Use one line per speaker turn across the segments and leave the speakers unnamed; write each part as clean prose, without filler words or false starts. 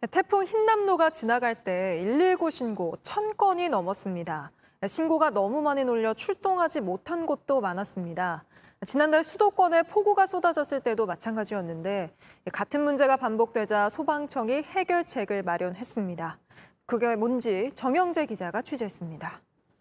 태풍 흰남노가 지나갈 때 119 신고 1,000건이 넘었습니다. 신고가 너무 많이 몰려 출동하지 못한 곳도 많았습니다. 지난달 수도권에 폭우가 쏟아졌을 때도 마찬가지였는데 같은 문제가 반복되자 소방청이 해결책을 마련했습니다. 그게 뭔지 정영재 기자가 취재했습니다.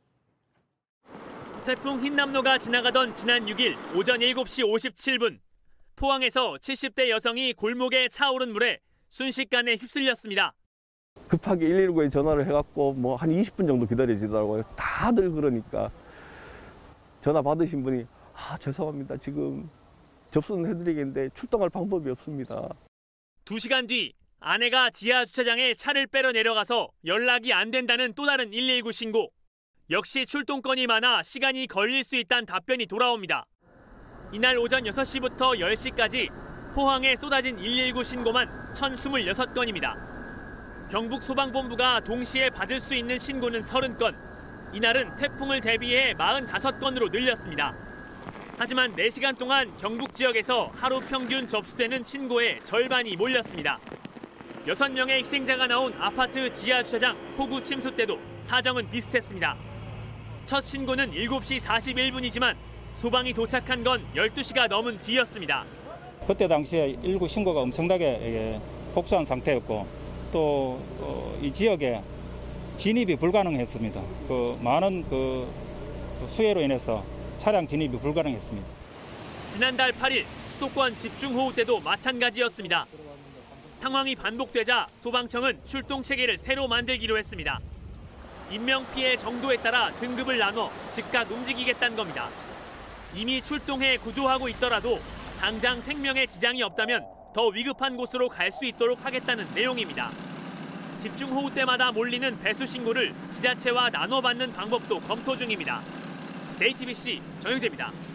태풍 흰남노가 지나가던 지난 6일 오전 7시 57분 포항에서 70대 여성이 골목에 차오른 물에 순식간에 휩쓸렸습니다.
급하게 119에 전화를 해갖고 한 20분 정도 기다려지더라고요. 다들 그러니까 전화 받으신 분이 죄송합니다. 지금 접수는 해드리겠는데 출동할 방법이 없습니다.
2시간 뒤 아내가 지하 주차장에 차를 빼러 내려가서 연락이 안 된다는 또 다른 119 신고. 역시 출동건이 많아 시간이 걸릴 수 있다는 답변이 돌아옵니다. 이날 오전 6시부터 10시까지 포항에 쏟아진 119 신고만 1,026건입니다. 경북소방본부가 동시에 받을 수 있는 신고는 30건. 이날은 태풍을 대비해 45건으로 늘렸습니다. 하지만 4시간 동안 경북 지역에서 하루 평균 접수되는 신고의 절반이 몰렸습니다. 6명의 희생자가 나온 아파트 지하 주차장 폭우 침수 때도 사정은 비슷했습니다. 첫 신고는 7시 41분이지만 소방이 도착한 건 12시가 넘은 뒤였습니다.
그때 당시에 119 신고가 엄청나게 폭주한 상태였고 또 이 지역에 진입이 불가능했습니다. 많은 수해로 인해서 차량 진입이 불가능했습니다.
지난달 8일 수도권 집중호우 때도 마찬가지였습니다. 상황이 반복되자 소방청은 출동 체계를 새로 만들기로 했습니다. 인명피해 정도에 따라 등급을 나눠 즉각 움직이겠다는 겁니다. 이미 출동해 구조하고 있더라도 당장 생명에 지장이 없다면 더 위급한 곳으로 갈 수 있도록 하겠다는 내용입니다. 집중호우 때마다 몰리는 배수 신고를 지자체와 나눠 받는 방법도 검토 중입니다. JTBC 정영재입니다.